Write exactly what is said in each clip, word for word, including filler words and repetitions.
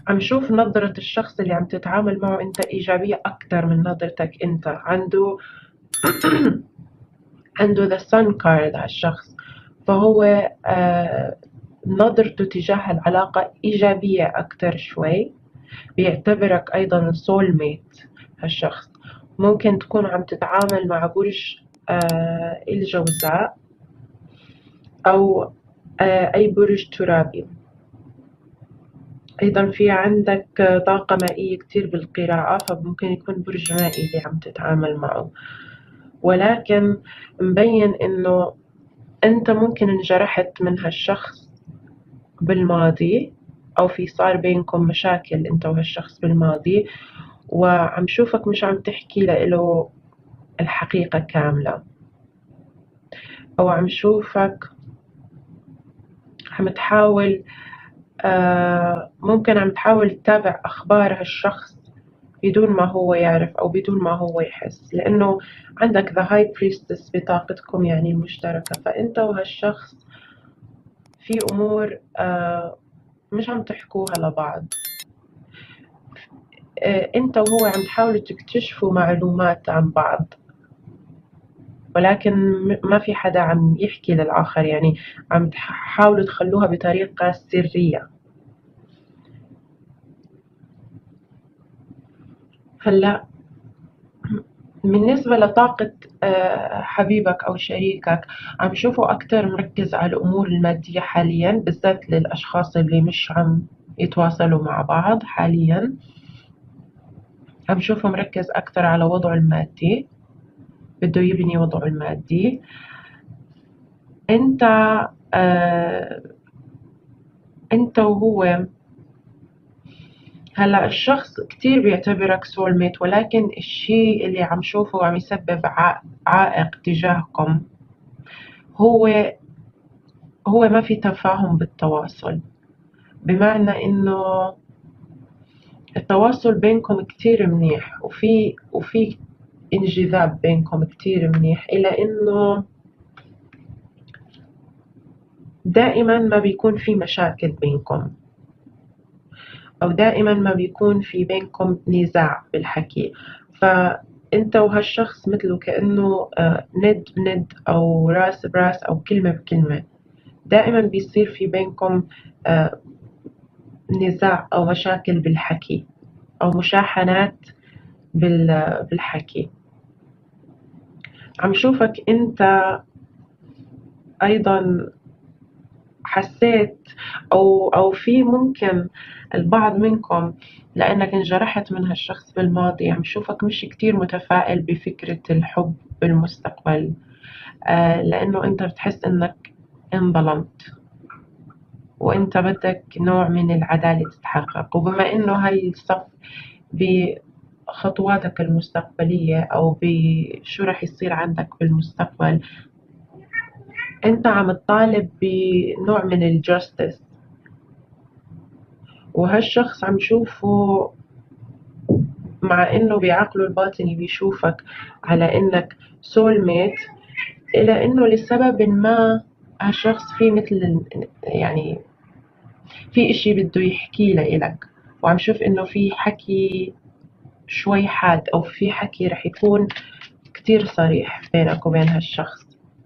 عم شوف نظرة الشخص اللي عم تتعامل معه أنت إيجابية أكتر من نظرتك أنت. عنده عنده the sun card هالشخص، فهو آه نظرته تجاه العلاقة إيجابية أكتر شوي. بيعتبرك أيضا soul mate هالشخص. ممكن تكون عم تتعامل مع برج آه الجوزاء أو آه أي برج ترابي. أيضا في عندك طاقة مائية كتير بالقراءة، فممكن يكون برج مائي اللي عم تتعامل معه. ولكن مبين إنه أنت ممكن انجرحت من هالشخص بالماضي، أو في صار بينكم مشاكل أنت وهالشخص بالماضي، وعم شوفك مش عم تحكي له الحقيقة كاملة، أو عم شوفك عم تحاول آه ممكن عم تحاول تتابع أخبار هالشخص بدون ما هو يعرف أو بدون ما هو يحس، لأنه عندك the high priestess بطاقتكم يعني المشتركة. فأنت وهالشخص في أمور آه مش عم تحكوها لبعض. آه أنت وهو عم تحاولوا تكتشفوا معلومات عن بعض، ولكن ما في حدا عم يحكي للآخر، يعني عم تحاولوا تخلوها بطريقة سرية. هلأ بالنسبة لطاقة آه، حبيبك أو شريكك، عم شوفه أكتر مركز على الأمور المادية حاليا، بالذات للأشخاص اللي مش عم يتواصلوا مع بعض حاليا. عم شوفه مركز أكتر على وضعه المادي، بده يبني وضعه المادي. أنت آه أنت وهو هلا الشخص كتير بيعتبرك سول ميت، ولكن الشيء اللي عم شوفه عم يسبب عائق تجاهكم هو هو ما في تفاهم بالتواصل. بمعنى إنه التواصل بينكم كتير منيح، وفي وفي انجذاب بينكم كتير منيح، إلا إنه دائما ما بيكون في مشاكل بينكم، أو دائما ما بيكون في بينكم نزاع بالحكي. فأنت وهالشخص مثله كأنه ند بند، أو راس براس، أو كلمة بكلمة. دائما بيصير في بينكم نزاع أو مشاكل بالحكي، أو مشاحنات بالحكي. عم شوفك أنت أيضا حسيت، أو أو في ممكن البعض منكم لأنك انجرحت من هالشخص بالماضي، عم شوفك مش كتير متفائل بفكرة الحب بالمستقبل. آه لأنه أنت بتحس إنك انظلمت، وأنت بدك نوع من العدالة تتحقق. وبما إنه هاي الصف بخطواتك المستقبلية، أو بشو رح يصير عندك بالمستقبل، أنت عم تطالب بنوع من الجاستس. وهالشخص عم شوفه، مع إنه بعقله الباطني بيشوفك على إنك سول ميت، إلا إنه لسبب ما هالشخص في مثل يعني في إشي بده يحكيه لإلك. وعم شوف إنه في حكي شوي حاد، أو في حكي رح يكون كتير صريح بينك وبين هالشخص.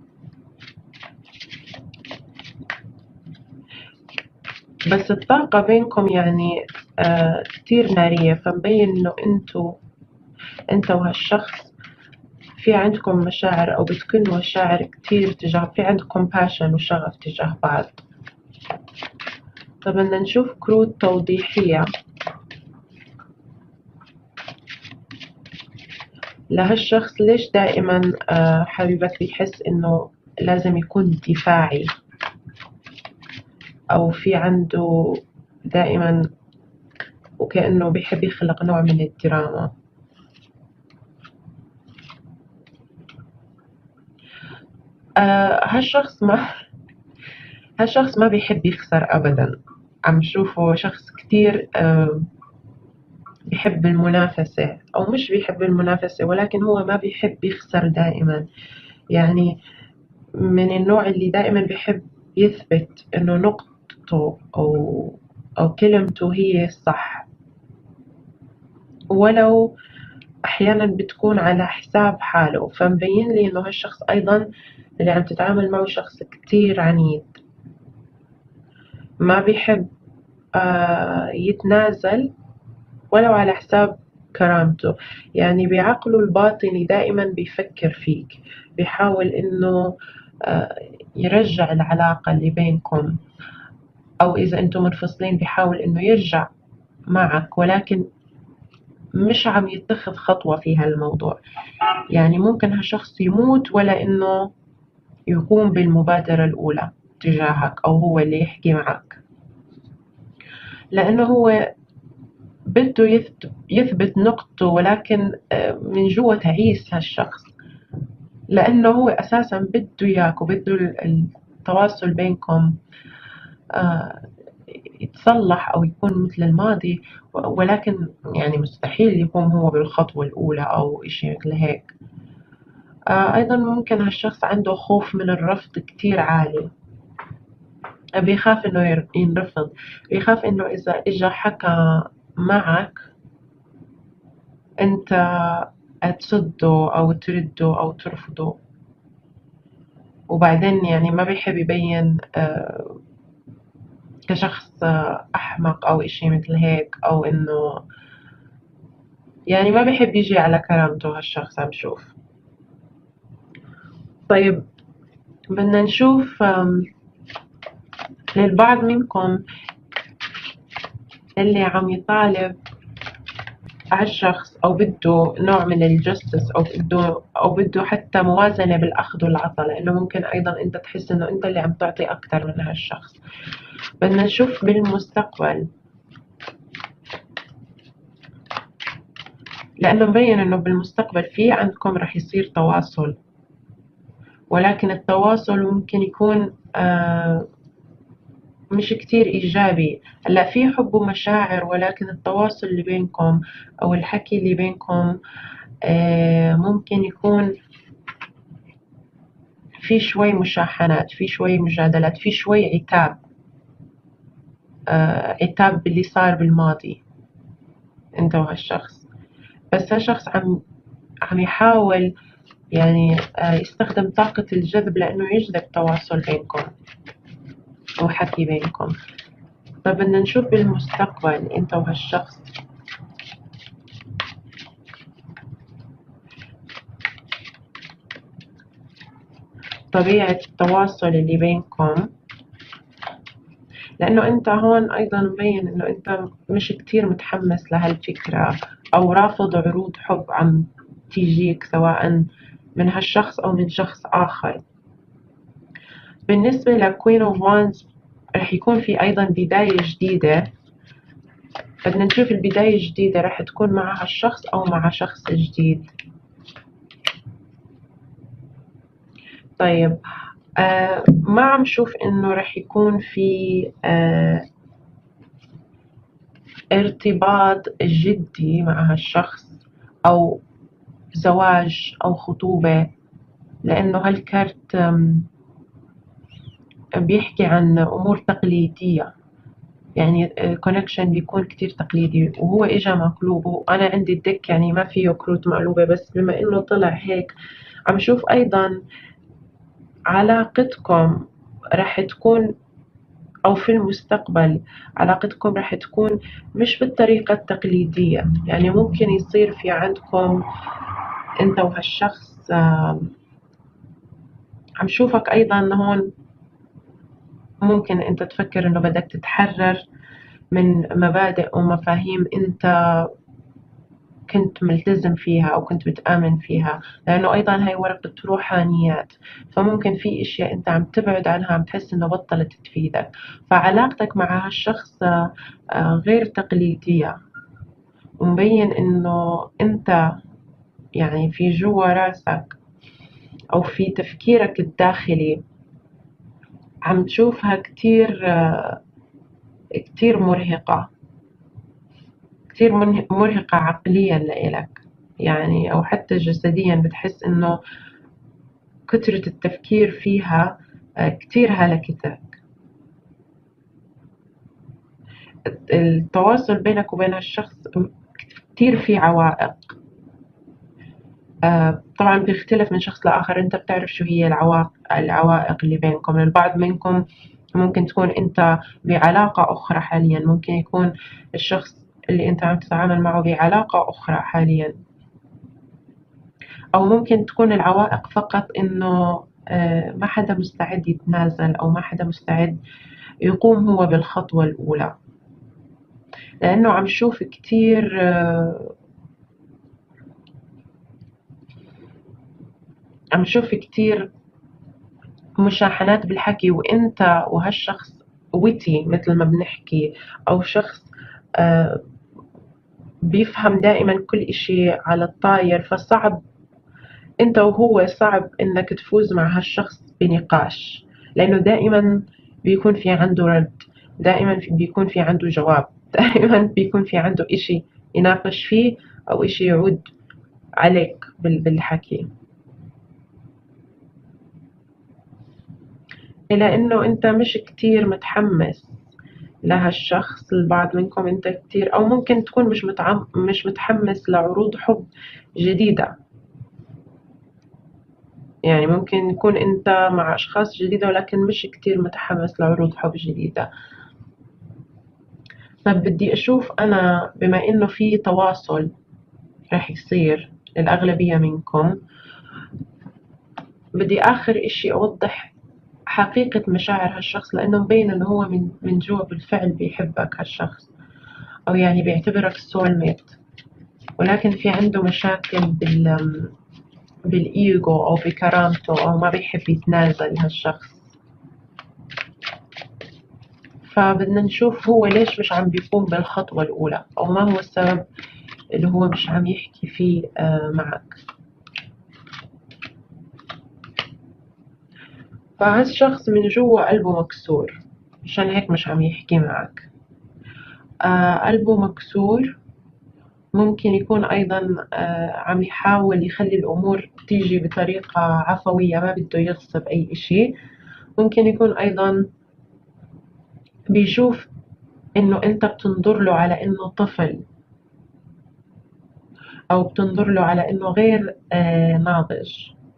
بس الطاقة بينكم يعني آه كتير نارية، فمبين إنه أنتو أنت وهالشخص في عندكم مشاعر، أو بتكونوا مشاعر كتير تجاه، في عندكم passion وشغف تجاه بعض. طب بدنا نشوف كروت توضيحية لهالشخص. ليش دائما آه حبيبك بيحس إنه لازم يكون دفاعي، أو في عنده دائما وكأنه بيحب يخلق نوع من الدراما. آه هالشخص ما هالشخص ما بيحب يخسر أبدا. عم شوفه شخص كتير آه بيحب المنافسة، أو مش بيحب المنافسة، ولكن هو ما بيحب يخسر دائما. يعني من النوع اللي دائما بيحب يثبت إنه نقطته، أو أو كلمته هي الصح، ولو أحيانا بتكون على حساب حاله. فمبين لي إنه هالشخص أيضا اللي عم تتعامل معه شخص كتير عنيد، ما بيحب آه يتنازل ولو على حساب كرامته. يعني بعقله الباطني دائما بيفكر فيك، بيحاول إنه آه يرجع العلاقة اللي بينكم، أو إذا أنتم منفصلين بيحاول إنه يرجع معك، ولكن مش عم يتخذ خطوة في هالموضوع. يعني ممكن هالشخص يموت ولا إنه يقوم بالمبادرة الأولى تجاهك، أو هو اللي يحكي معك، لأنه هو بده يثبت, يثبت نقطته، ولكن من جوا تعيس هالشخص، لأنه هو أساسا بده إياك وبده التواصل بينكم يتصلح أو يكون مثل الماضي، ولكن يعني مستحيل يقوم هو بالخطوة الأولى أو إشي مثل هيك. أيضا ممكن هالشخص عنده خوف من الرفض كتير عالي، بيخاف إنه ينرفض، بيخاف إنه إذا إجا حكى معك أنت تصده أو ترده أو ترفضه. وبعدين يعني ما بيحب يبين كشخص أحمق أو إشي مثل هيك، أو إنه يعني ما بيحب يجي على كرامته هالشخص. عم شوف. طيب بدنا نشوف للبعض منكم اللي عم يطالب هالشخص أو بده نوع من الجستس، أو بده أو بده حتى موازنة بالأخذ والعطاء، لأنه ممكن أيضا أنت تحس إنه أنت اللي عم تعطي أكتر من هالشخص. بدنا نشوف بالمستقبل، لأنه مبين إنه بالمستقبل في عندكم رح يصير تواصل، ولكن التواصل ممكن يكون آه مش كتير إيجابي. هلا في حب ومشاعر، ولكن التواصل اللي بينكم أو الحكي اللي بينكم آه ممكن يكون في شوي مشاحنات، في شوي مجادلات، في شوي عتاب آه عتاب باللي صار بالماضي أنت وهالشخص. بس هالشخص عم عم يحاول يعني آه يستخدم طاقة الجذب لأنه يجذب تواصل بينكم وحكي بينكم. طب بدنا نشوف بالمستقبل أنت وهالشخص طبيعة التواصل اللي بينكم، لأنه أنت هون أيضا مبين إنه أنت مش كتير متحمس لهالفكرة، أو رافض عروض حب عم تيجيك سواء من هالشخص أو من شخص آخر. بالنسبة لكوين أوف وانز رح يكون في أيضا بداية جديدة. بدنا نشوف البداية الجديدة رح تكون مع هالشخص أو مع شخص جديد. طيب آه ما عم شوف إنه رح يكون في آه ارتباط جدي مع هالشخص، أو زواج أو خطوبة، لأنه هالكارت بيحكي عن أمور تقليدية. يعني كونكشن بيكون كتير تقليدي، وهو إجا مقلوب. وأنا عندي الدك يعني ما فيه كروت مقلوبة، بس بما إنه طلع هيك عم شوف أيضا علاقتكم رح تكون، أو في المستقبل علاقتكم رح تكون مش بالطريقة التقليدية. يعني ممكن يصير في عندكم أنت وهالشخص عم شوفك أيضا هون ممكن أنت تفكر إنه بدك تتحرر من مبادئ ومفاهيم أنت كنت ملتزم فيها أو كنت بتآمن فيها، لأنه أيضا هاي ورقة روحانيات. فممكن في أشياء أنت عم تبعد عنها، عم تحس إنه بطلت تفيدك. فعلاقتك مع هالشخص غير تقليدية، ومبين إنه أنت يعني في جوا راسك أو في تفكيرك الداخلي عم تشوفها كتير كتير مرهقة، كتير مرهقة عقليا لإلك يعني، أو حتى جسديا بتحس إنه كترة التفكير فيها كتير هلكتك. التواصل بينك وبين هالشخص كتير في عوائق. آه، طبعا بيختلف من شخص لآخر، أنت بتعرف شو هي العوائق العوائق اللي بينكم. البعض منكم ممكن تكون أنت بعلاقة أخرى حاليا، ممكن يكون الشخص اللي أنت عم تتعامل معه بعلاقة أخرى حاليا، أو ممكن تكون العوائق فقط إنه آه، ما حدا مستعد يتنازل، أو ما حدا مستعد يقوم هو بالخطوة الأولى. لأنه عم شوف كتير آه، عم شوف كتير مشاحنات بالحكي، وأنت وهالشخص وتي مثل ما بنحكي، أو شخص آه، بيفهم دائما كل إشي على الطاير، فصعب أنت وهو صعب إنك تفوز مع هالشخص بنقاش، لأنه دائما بيكون في عنده رد، دائما بيكون في عنده جواب، دائما بيكون في عنده إشي يناقش فيه، أو إشي يعود عليك بالحكي. إلى إنه أنت مش كتير متحمس لهالشخص. البعض منكم أنت كتير، أو ممكن تكون مش متعم مش متحمس لعروض حب جديدة. يعني ممكن يكون أنت مع أشخاص جديدة، ولكن مش كتير متحمس لعروض حب جديدة. طب بدي أشوف أنا، بما إنه في تواصل رح يصير للأغلبية منكم، بدي آخر إشي أوضح حقيقة مشاعر هالشخص، لأنه مبين إنه هو من من جوا بالفعل بيحبك هالشخص، أو يعني بيعتبرك سول ميت، ولكن في عنده مشاكل بال بالإيجو أو بكرامته، أو ما بيحب يتنازل هالشخص. فبدنا نشوف هو ليش مش عم بيقوم بالخطوة الأولى، أو ما هو السبب اللي هو مش عم يحكي فيه آه معك. فهالشخص من جوا قلبه مكسور، عشان هيك مش عم يحكي معك. آه قلبه مكسور. ممكن يكون أيضا آه عم يحاول يخلي الأمور تيجي بطريقة عفوية، ما بده يغصب أي إشي. ممكن يكون أيضا بيشوف إنه أنت بتنظر له على إنه طفل، أو بتنظر له على إنه غير آه ناضج،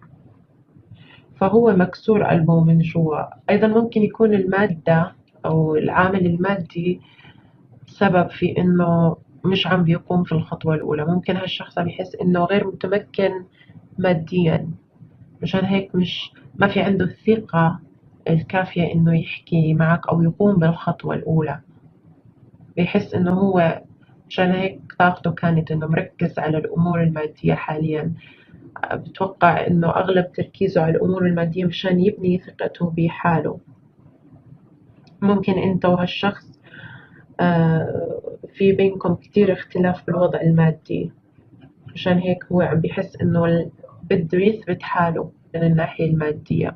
فهو مكسور قلبه من جوا. أيضا ممكن يكون المادة أو العامل المادي سبب في إنه مش عم بيقوم في الخطوة الأولى. ممكن هالشخص عم يحس إنه غير متمكن ماديا، مشان هيك مش ما في عنده الثقة الكافية إنه يحكي معك أو يقوم بالخطوة الأولى. بيحس إنه هو مشان هيك طاقته كانت إنه مركز على الأمور المادية حاليا. بتوقع إنه أغلب تركيزه على الأمور المادية مشان يبني ثقته بحاله. ممكن أنت وهالشخص آه، في بينكم كتير اختلاف بالوضع المادي، مشان هيك هو عم بيحس إنه بده يثبت حاله من الناحية المادية.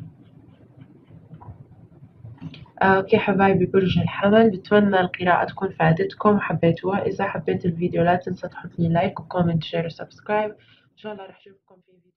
أوكي حبايبي برج الحمل، بتمنى القراءة تكون فادتكم وحبيتوها. إذا حبيت الفيديو لا تنسى تحط لي لايك وكومنت شير وسبسكرايب. إن شاء الله رح أشوفكم في فيديو